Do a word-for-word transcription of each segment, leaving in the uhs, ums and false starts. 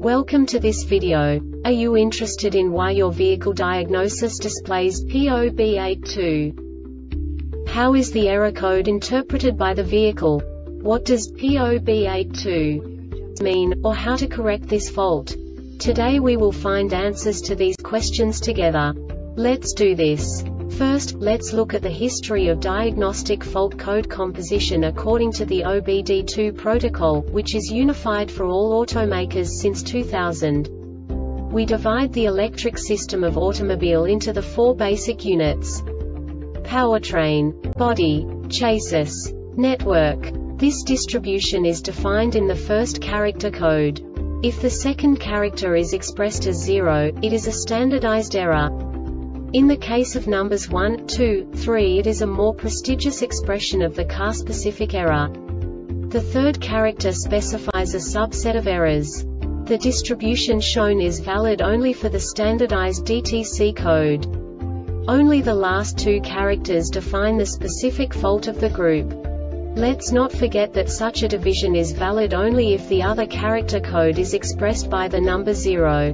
Welcome to this video. Are you interested in why your vehicle diagnosis displays P O B eighty-two? How is the error code interpreted by the vehicle? What does P O B eighty-two mean, or how to correct this fault? Today we will find answers to these questions together. Let's do this. First, let's look at the history of diagnostic fault code composition according to the O B D two protocol, which is unified for all automakers since two thousand. We divide the electric system of automobile into the four basic units: powertrain, body, chassis, network. This distribution is defined in the first character code. If the second character is expressed as zero, it is a standardized error. In the case of numbers one, two, three, it is a more prestigious expression of the car-specific error. The third character specifies a subset of errors. The distribution shown is valid only for the standardized D T C code. Only the last two characters define the specific fault of the group. Let's not forget that such a division is valid only if the other character code is expressed by the number zero.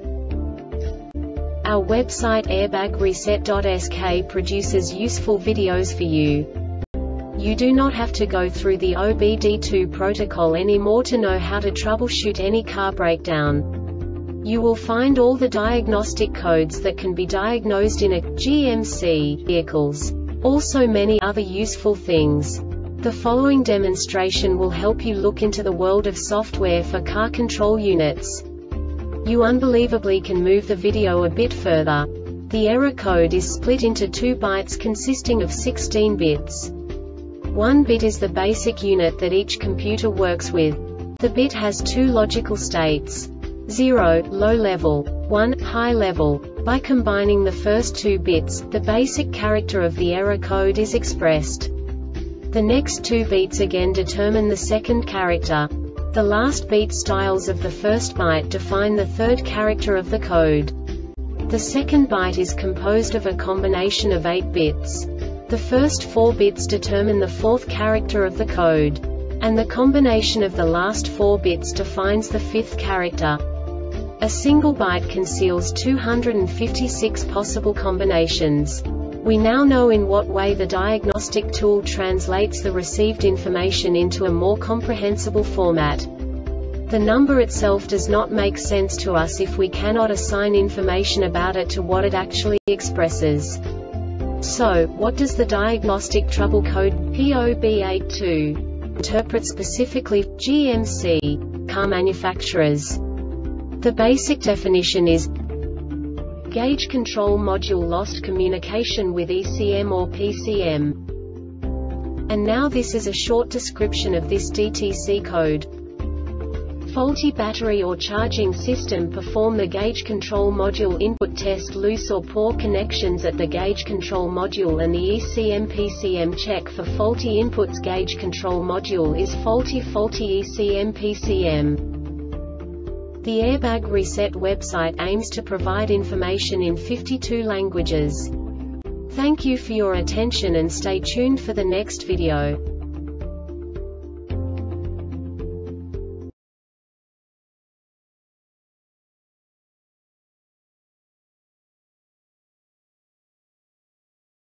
Our website airbag reset dot S K produces useful videos for you. You do not have to go through the O B D two protocol anymore to know how to troubleshoot any car breakdown. You will find all the diagnostic codes that can be diagnosed in a G M C vehicles. Also many other useful things. The following demonstration will help you look into the world of software for car control units. You unbelievably can move the video a bit further. The error code is split into two bytes consisting of sixteen bits. One bit is the basic unit that each computer works with. The bit has two logical states: zero, low level, one, high level. By combining the first two bits, the basic character of the error code is expressed. The next two bits again determine the second character. The last beat styles of the first byte define the third character of the code. The second byte is composed of a combination of eight bits. The first four bits determine the fourth character of the code. And the combination of the last four bits defines the fifth character. A single byte conceals two hundred fifty-six possible combinations. We now know in what way the diagnostic tool translates the received information into a more comprehensible format. The number itself does not make sense to us if we cannot assign information about it to what it actually expresses. So, what does the diagnostic trouble code P O B eighty-two interpret specifically for G M C car manufacturers? The basic definition is Gauge Control Module lost communication with E C M or P C M. And now this is a short description of this D T C code. Faulty battery or charging system. Perform the Gauge Control Module input test. Loose or poor connections at the Gauge Control Module and the E C M P C M. Check for faulty inputs. Gauge Control Module is faulty. Faulty E C M P C M. The Airbag Reset website aims to provide information in fifty-two languages. Thank you for your attention and stay tuned for the next video.